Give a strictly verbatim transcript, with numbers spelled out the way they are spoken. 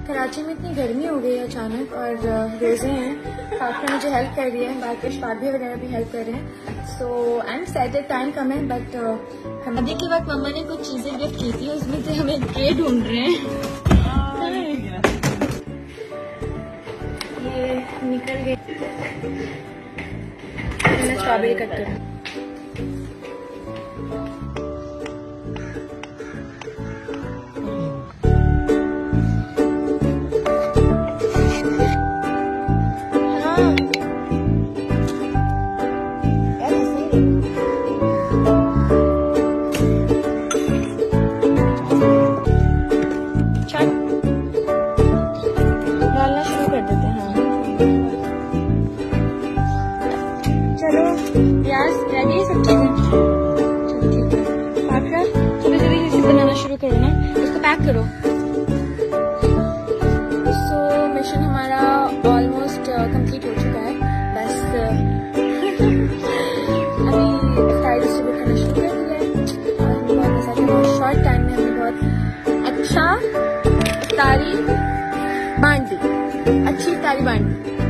कराची में इतनी गर्मी हो गई है अचानक और रोज़े हैं। पापा मुझे हेल्प कर रही है, बाकी भाभी वगैरह भी हेल्प कर रहे हैं। So I am excited, time कम है बट हम अभी के वक्त मम्मा ने कुछ चीज़ें गिफ्ट की थी, उसमें से हमें ट्रे ढूंढ रहे हैं। ये निकल गए, मैं स्ट्रॉबेरी कट करूँ। डालना शुरू कर देते हैं। हाँ चलो प्याज रेडी है सब चीजें। चलो ठीक है, पापड़ा थोड़ी थोड़ी चीजें बनाना शुरू करो ना, इसको पैक करो। सो मिशन हमारा ऑलमोस्ट कंप्लीट हो चुका है, बस अभी इफ्तारी डिस्ट्रीब्यूट करना शुरू कर दिया है और हमें बहुत मजा आया। बहुत शॉर्ट टाइम में हमें बहुत अच्छा इफ्तारी बांट दी, अच्छी इफ्तारी बांट दी।